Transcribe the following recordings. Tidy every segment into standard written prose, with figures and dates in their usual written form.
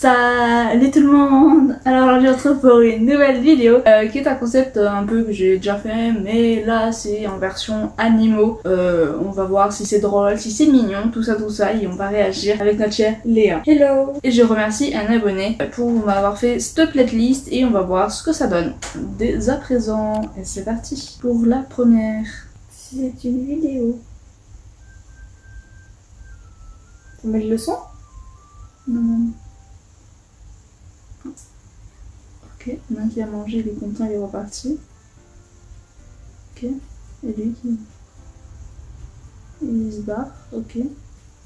Salut tout le monde. Alors aujourd'hui on se retrouve pour une nouvelle vidéo qui est un concept un peu que j'ai déjà fait, mais là c'est en version animaux. On va voir si c'est drôle, si c'est mignon, tout ça et on va réagir avec notre chère Léa. Hello. Et je remercie un abonné pour m'avoir fait cette playlist et on va voir ce que ça donne dès à présent. Et c'est parti pour la première. C'est une vidéo. Faut mettre le son? Non. Ok, il y en a un qui a mangé, il est content, il est reparti. Ok, et lui qui... Il se barre, ok. Et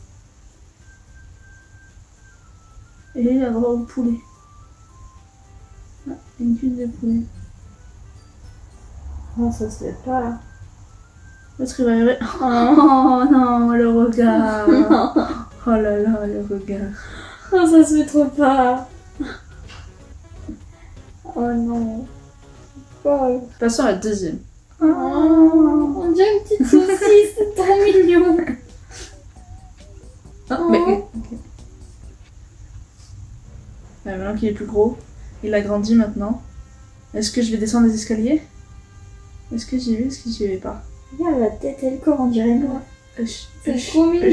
il a droit au poulet. Ah, une cuisse de poulet. Non, ça se fait pas là. L'autre il va arriver. Oh non, le regard. Oh là là, le regard. Non, ça se fait trop pas. Oh non. Oh. Passons à la deuxième. Oh, on dirait une petite saucisse, c'est trop mignon. Ah, mais... ok. Ouais, maintenant qu'il est plus gros, il a grandi maintenant. Est-ce que je vais descendre les escaliers? Est-ce que j'y vais? Est-ce que j'y vais pas? Regarde la tête et le corps, on dirait moi. C'est trop mignon.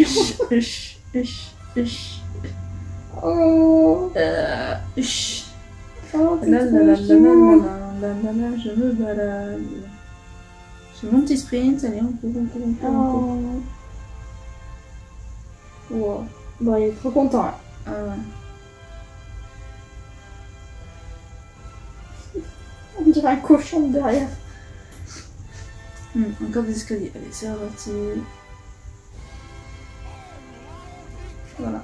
Oh. Oh, c'est La trop la la la mignon. la la la, je me balade. J'ai mon petit sprint, allez, on court. Oh. Wow. Bon, il est trop content là. Ah ouais. On dirait un cochon de derrière. Encore des escaliers, allez, c'est reparti. Voilà.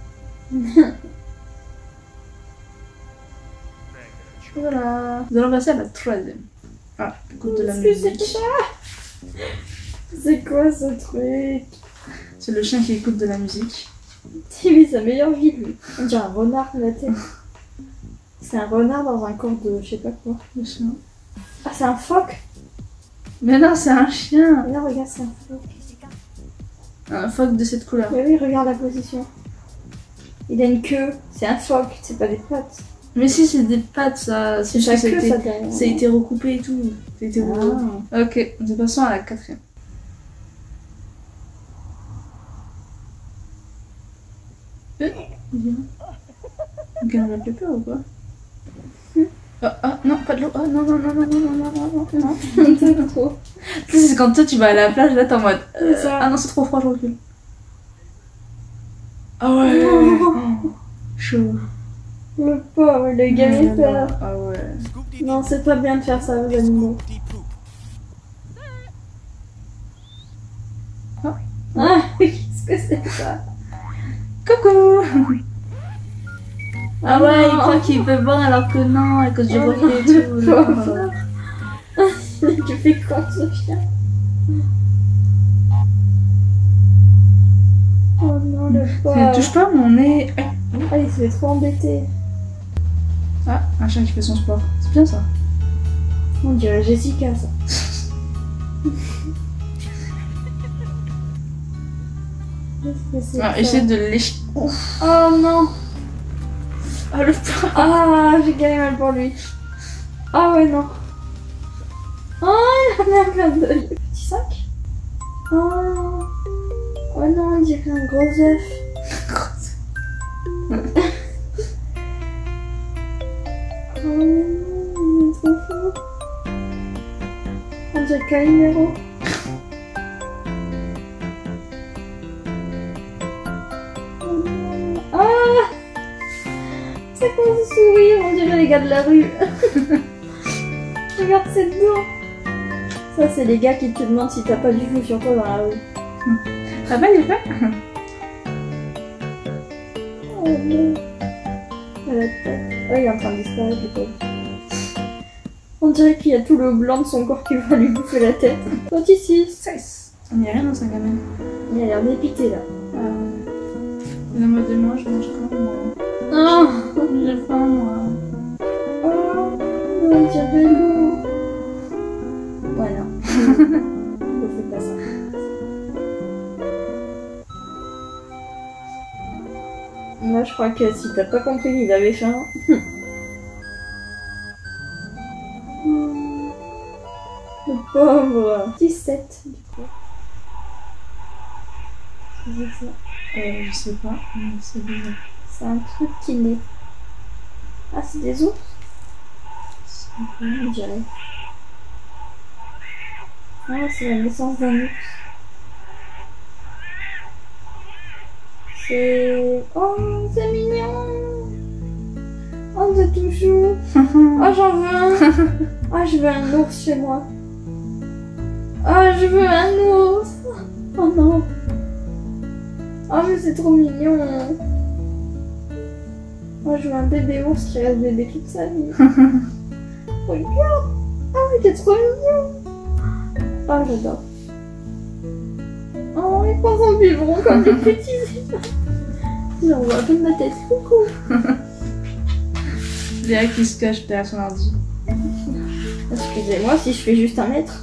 Voilà. Nous allons passer à la troisième. Ah, écoute de la musique. C'est quoi ce truc? C'est le chien qui écoute de la musique. Il vit sa meilleure vie lui. On dirait un renard à la tête. C'est un renard dans un corps de je sais pas quoi. Le chien. Ah, c'est un phoque? Mais non, c'est un chien. Mais non, regarde, c'est un phoque. Un phoque de cette couleur. Mais oui, regarde la position. Il a une queue. C'est un phoque, c'est pas des pattes. Mais si, c'est des pattes, ça. C'est C'est juste sa que queue, ça derrière. ça a été recoupé et tout. Ça a été Ah. Ok, nous passons à la quatrième. Ok, on a plus peur ou quoi? Ah non, pas de l'eau. Oh non. C'est trop. Tu sais, c'est quand toi tu vas à la plage, là t'es en mode. C'est ça. Ah non, c'est trop froid, je recule. Ah ouais! Chaud. Le pauvre, le gamin peur. Ah ouais. Non, c'est pas bien de faire ça aux animaux. Ah, qu'est-ce que c'est ça? Coucou! Ah ouais, il non. croit qu'il peut boire alors que non, à cause du Oh reflet et non, tout. le là. pauvre. Tu fais quoi ce chien? Oh non, le Ne pauvre. touche pas mon nez. Ah, il se fait trop embêter. Ah, un chien qui fait son sport. C'est bien ça. On dirait Jessica, ça. Qu'est-ce que c'est Ah, ça? essaie de le lécher. Oh non. Ah, le pain. Ah, j'ai gagné mal pour lui. Ah ouais, non. Oh, il en a plein d'œil. Petit sac. Oh. Oh non, on dirait un gros œuf. Oh non, il est trop fou. On dirait Calimero. Oh non. Ah, c'est quoi ce sourire? On dirait les gars de la rue. Regarde ses dents. Ça, c'est les gars qui te demandent si t'as pas du feu sur toi dans la rue. Ça va, il est fait? Oh non. À la tête. Oh, il est en train de disparaître, le pauvre. On dirait qu'il y a tout le blanc de son corps qui va lui bouffer la tête. Toi, ici. 16. Il n'y a rien dans sa gamine. Il a l'air dépité, là. Il est en mode de moi, je mange quand moi. Oh, J'ai faim, moi. oh, on dirait l'eau. Voilà. Ne fais pas ça. Là, je crois que si t'as pas compris qu'il avait faim. Le pauvre. 17 du coup. C'est ça. Je sais pas, mais c'est bizarre. C'est un truc qui naît. Ah, c'est des ours? On dirait. Ah, c'est la naissance d'un ours. C'est... Oh, c'est mignon! Oh, c'est tout chou! Oh, j'en veux un! Oh, je veux un ours chez moi. Oh, je veux un ours! Oh non! Oh, mais c'est trop mignon! Oh, je veux un bébé ours qui reste bébé toute sa vie. Regarde! Oh, il est trop mignon! Oh, j'adore. Oh, il prend son biberon comme des petits. Il envoie un peu de ma tête. Coucou! Léa qui se cache derrière son ordi. Excusez-moi si je fais juste 1 mètre.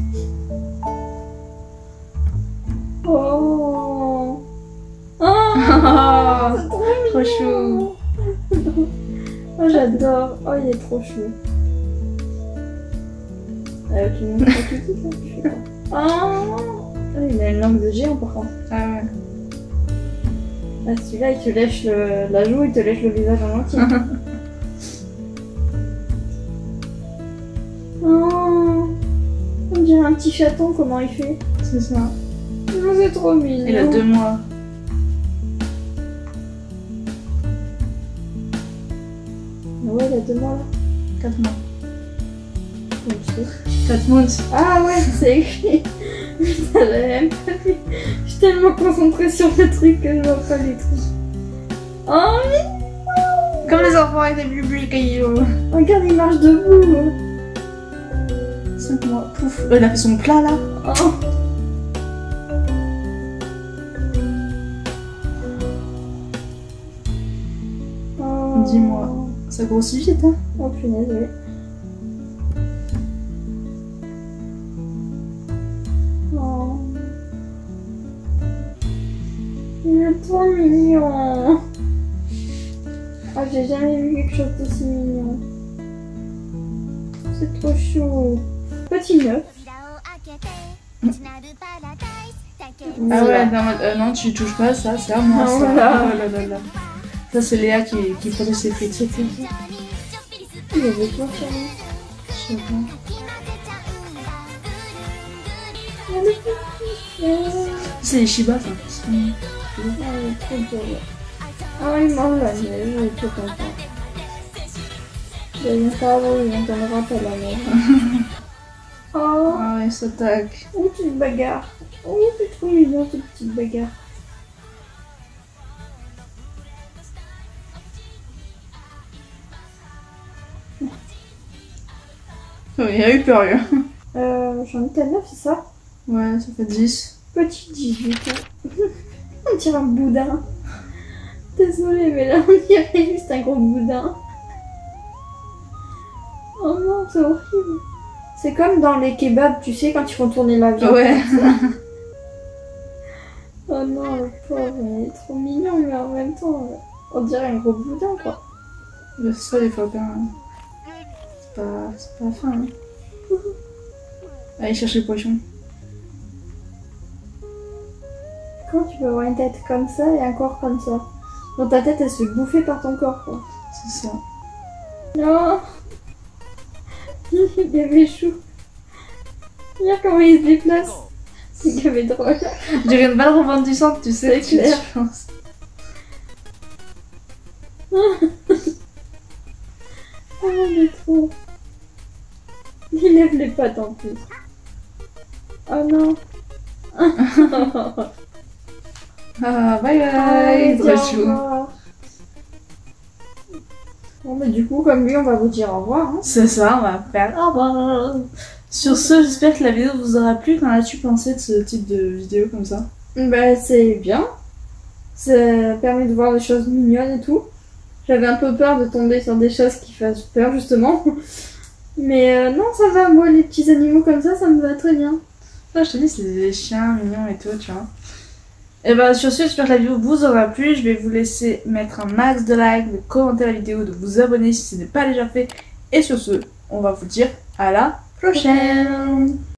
Oh! Oh! C'est Trop chou! Oh, j'adore. Oh, il est trop chou. Tu me montres pas tout ça? Je sais pas. Oh! Il a une langue de géant par contre. Ah ouais. Ah, celui-là, il te lèche la joue, il te lèche le visage en entier. Oh! On dirait un petit chaton, comment il fait? C'est ça. Oh, c'est trop mignon. Il a 2 mois. Ah ouais, il a 2 mois là. 4 mois. Donc, je sais. 4 mois. Ah ouais, c'est écrit. Putain, j'avais même pas vu. Je suis tellement concentrée sur le truc que je vois pas les trucs. Oh, mais Comme les enfants avec des bubis cailloux. regarde, il marche debout. 5 mois. Pouf. Il a fait son plat là. Oh. Oh. 10 mois. Ça grossit vite, hein. Oh punaise, oui. Oh. Il est trop mignon. Oh, j'ai jamais vu quelque chose d'aussi mignon. C'est trop chou. Petit neuf. Ah ouais, non, tu touches pas ça, c'est à moi. Ah, Ça. voilà. Oh là là là. Ça, c'est Léa qui protège ses frites. Il avait quoi chez lui? Je sais pas. C'est les Shiba, ça. Ah, il est trop beau. Ah, il mange la neige, il est trop content. Il vient pas avant, il vient comme rappel la neige. Oh, Ah ouais, il s'attaque. oh, petite bagarre. Oh, c'est trop mignon cette petite bagarre. Oh, il a eu peur, lui. J'en étais à 9, c'est ça? Ouais, ça fait 10. Petit 18 ans. On dirait un boudin. Désolée, mais là on dirait juste un gros boudin. Oh non, c'est horrible. C'est comme dans les kebabs, tu sais, quand ils font tourner la viande. Ouais. Oh non, le pauvre, il est trop mignon, mais en même temps, on dirait un gros boudin, quoi. C'est ça, des fois, quand même. C'est pas fin, hein. Allez chercher le poisson. Comment tu peux avoir une tête comme ça et un corps comme ça? Dans ta tête, elle se fait bouffer par ton corps, quoi. C'est ça. Non. Il avait chou. Regarde comment il se déplace. Il avait drôle. Je dirais une balle rebondissante, tu sais. C'est clair. Je pense. Oh mon trop. Il lève les pattes en plus. Oh non. Ah, bye bye. Allez, Trop au chou. revoir. Bon, mais du coup, comme lui, on va vous dire au revoir. Hein. C'est ça, on va faire au revoir. Sur ce, j'espère que la vidéo vous aura plu. Qu'en as-tu pensé de ce type de vidéo comme ça? Bah, c'est bien. Ça permet de voir des choses mignonnes et tout. J'avais un peu peur de tomber sur des choses qui fassent peur, justement. Mais non, ça va. Moi, les petits animaux comme ça me va très bien. Là, je te dis, c'est des chiens mignons et tout, tu vois. Et bah sur ce, j'espère que la vidéo vous aura plu. Je vais vous laisser mettre un max de likes, de commenter la vidéo, de vous abonner si ce n'est pas déjà fait. Et sur ce, on va vous dire à la prochaine.